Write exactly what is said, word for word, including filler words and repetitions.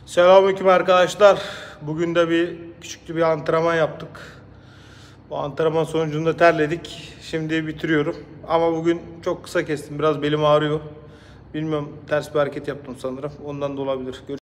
Selamünaleyküm arkadaşlar. Bugün de bir küçük bir antrenman yaptık. Bu antrenman sonucunda terledik. Şimdi bitiriyorum. Ama bugün çok kısa kestim. Biraz belim ağrıyor. Bilmiyorum, ters bir hareket yaptım sanırım. Ondan da olabilir.